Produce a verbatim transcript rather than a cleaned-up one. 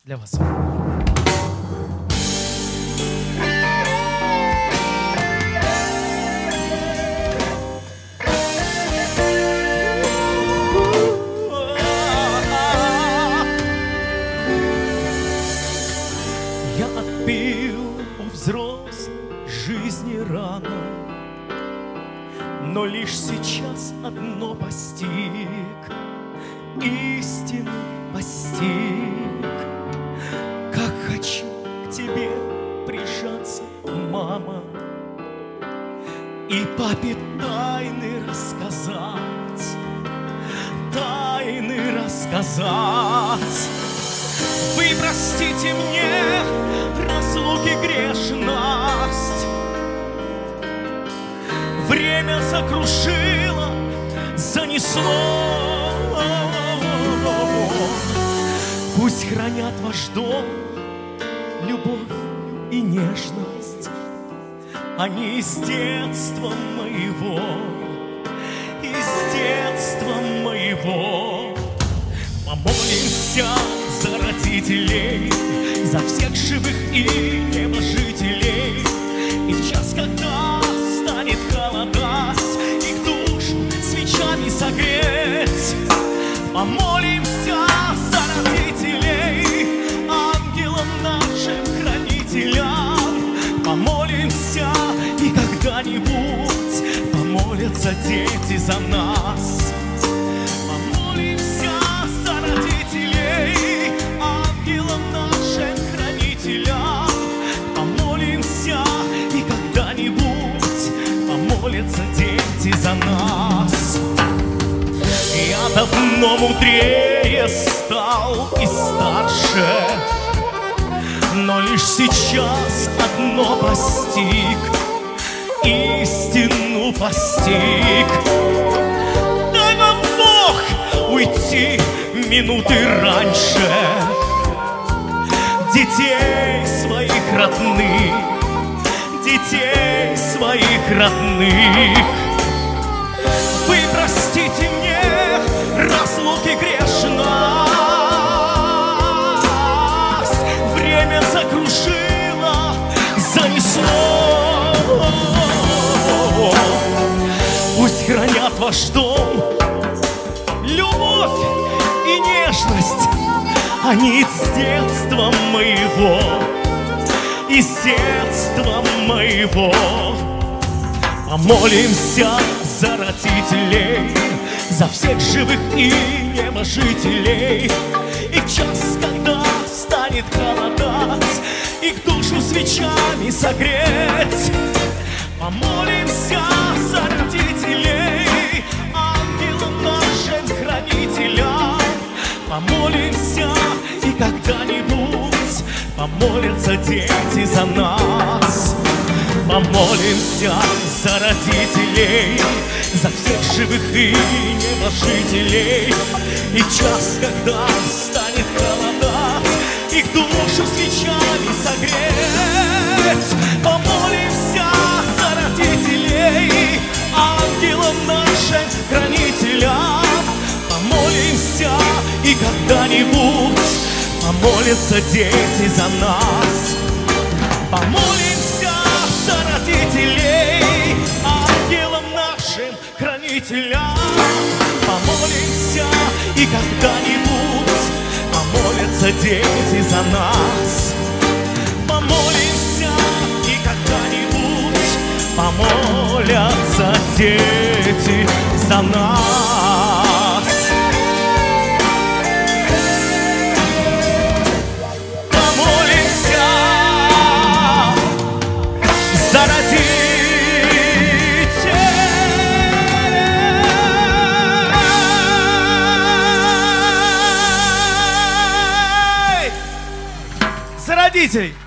для вас. Я отпил у взрослой жизни рано, но лишь сейчас одно постиг, истину постиг. Как хочу к тебе прижаться, мама, и папе тайны рассказать, тайны рассказать. Вы простите мне разлуки грешность, время закрушило, занесло. Пусть хранят ваш дом любовь и нежность, они из детства моего, из детства моего. Помолимся за родителей, за всех живых и небожителей. И в час, когда станет холодать, их душу свечами согреть. Помолимся за родителей, ангелам нашим хранителям. Помолимся, и когда-нибудь помолятся дети за нас. Молятся дети за нас. Я давно мудрее стал и старше, но лишь сейчас одно постиг, истину постиг. Дай нам Бог уйти минуты раньше, детей своих родных, детей своих родных. Вы простите мне разлуки грешность, время закружило, занесло. Пусть хранят ваш дом любовь и нежность, они из детства моего, из детства моего. Помолимся за родителей, за всех живых и небожителей. И в час, когда станет холодать, их душу свечами согреть. Помолимся за родителей, ангелам нашим хранителям. Помолимся, и когда-нибудь помолятся дети за нас. Помолимся за родителей, за всех живых и небожителей. И час, когда станет холодать, их душу свечами согреть. Помолимся за родителей, ангелам нашим хранителям. Помолимся, и когда-нибудь помолятся дети за нас. Помолимся за родителей, ангелам нашим хранителям. Помолимся, и когда-нибудь помолятся дети за нас. Помолимся, и когда-нибудь помолятся дети за нас. Помолимся за родителей. За родителей!